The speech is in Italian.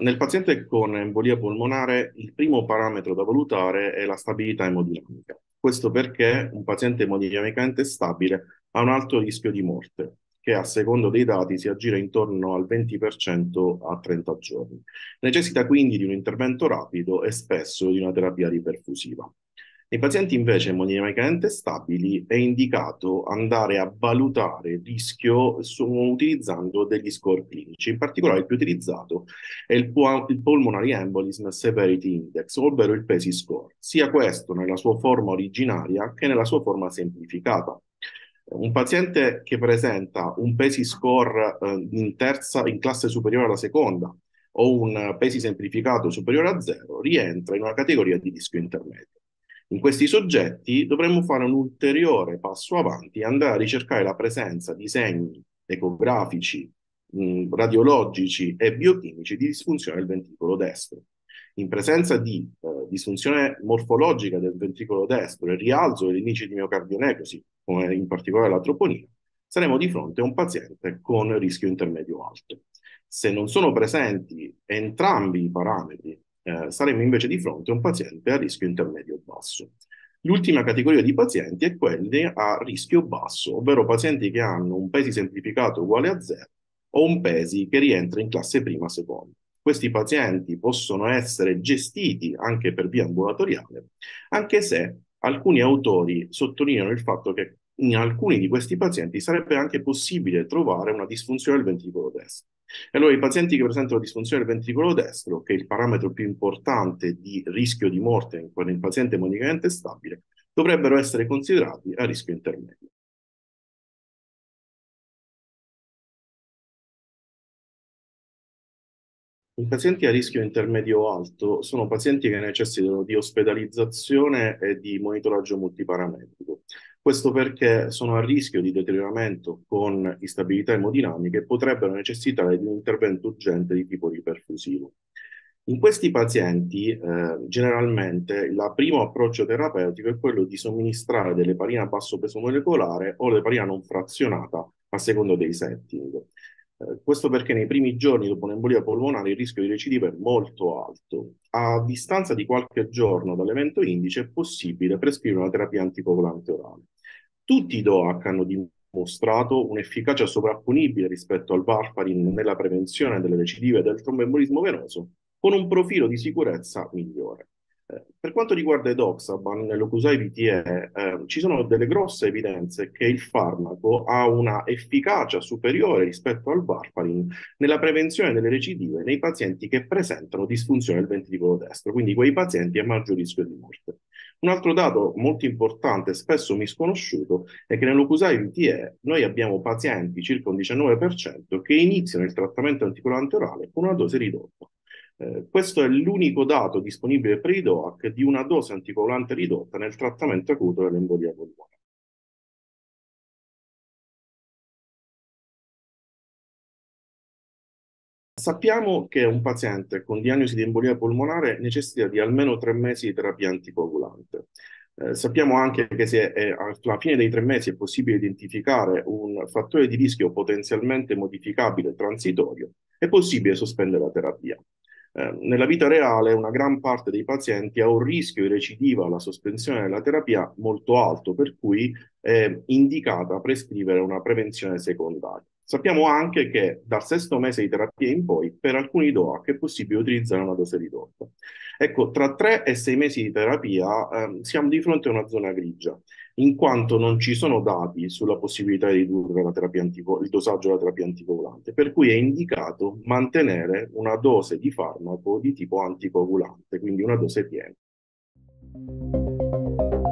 Nel paziente con embolia polmonare il primo parametro da valutare è la stabilità emodinamica. Questo perché un paziente emodinamicamente stabile ha un alto rischio di morte, che a secondo dei dati si aggira intorno al 20% a 30 giorni. Necessita quindi di un intervento rapido e spesso di una terapia riperfusiva. Nei pazienti invece emodinamicamente stabili è indicato andare a valutare il rischio utilizzando degli score clinici. In particolare il più utilizzato è il Pulmonary Embolism Severity Index, ovvero il PESI score, sia questo nella sua forma originaria che nella sua forma semplificata. Un paziente che presenta un PESI score in classe superiore alla seconda o un PESI semplificato superiore a zero rientra in una categoria di rischio intermedio. In questi soggetti dovremmo fare un ulteriore passo avanti e andare a ricercare la presenza di segni ecografici, radiologici e biochimici di disfunzione del ventricolo destro. In presenza di disfunzione morfologica del ventricolo destro e rialzo dell'indice di miocardionecrosi, come in particolare la troponina, saremo di fronte a un paziente con rischio intermedio alto. Se non sono presenti entrambi i parametri, saremo invece di fronte a un paziente a rischio intermedio basso. L'ultima categoria di pazienti è quelli a rischio basso, ovvero pazienti che hanno un PESI semplificato uguale a zero o un PESI che rientra in classe prima seconda. Questi pazienti possono essere gestiti anche per via ambulatoriale, anche se alcuni autori sottolineano il fatto che in alcuni di questi pazienti sarebbe anche possibile trovare una disfunzione del ventricolo destro. E allora i pazienti che presentano disfunzione del ventricolo destro, che è il parametro più importante di rischio di morte in il paziente monicamente stabile, dovrebbero essere considerati a rischio intermedio. I pazienti a rischio intermedio alto sono pazienti che necessitano di ospedalizzazione e di monitoraggio multiparametrico. Questo perché sono a rischio di deterioramento con instabilità emodinamiche e potrebbero necessitare di un intervento urgente di tipo riperfusivo. In questi pazienti, generalmente, il primo approccio terapeutico è quello di somministrare dell'eparina a basso peso molecolare o l'eparina non frazionata a secondo dei setting. Questo perché nei primi giorni dopo un'embolia polmonare il rischio di recidiva è molto alto. A distanza di qualche giorno dall'evento indice è possibile prescrivere una terapia anticoagulante orale. Tutti i DOAC hanno dimostrato un'efficacia sovrapponibile rispetto al warfarin nella prevenzione delle recidive del tromboembolismo venoso, con un profilo di sicurezza migliore. Per quanto riguarda Edoxaban, nell'Ocusai VTE, ci sono delle grosse evidenze che il farmaco ha una efficacia superiore rispetto al warfarin nella prevenzione delle recidive nei pazienti che presentano disfunzione del ventricolo destro, quindi quei pazienti a maggior rischio di morte. Un altro dato molto importante, spesso misconosciuto, è che nell'Ocusai VTE noi abbiamo pazienti, circa un 19%, che iniziano il trattamento anticoagulante orale con una dose ridotta. Questo è l'unico dato disponibile per i DOAC di una dose anticoagulante ridotta nel trattamento acuto dell'embolia polmonare. Sappiamo che un paziente con diagnosi di embolia polmonare necessita di almeno 3 mesi di terapia anticoagulante. Sappiamo anche che se alla fine dei 3 mesi è possibile identificare un fattore di rischio potenzialmente modificabile transitorio, è possibile sospendere la terapia. Nella vita reale una gran parte dei pazienti ha un rischio di recidiva alla sospensione della terapia molto alto, per cui è indicata prescrivere una prevenzione secondaria. Sappiamo anche che dal sesto mese di terapia in poi, per alcuni DOAC è possibile utilizzare una dose ridotta. Ecco, tra 3 e 6 mesi di terapia siamo di fronte a una zona grigia, in quanto non ci sono dati sulla possibilità di ridurre il dosaggio della terapia anticoagulante, per cui è indicato mantenere una dose di farmaco di tipo anticoagulante, quindi una dose piena.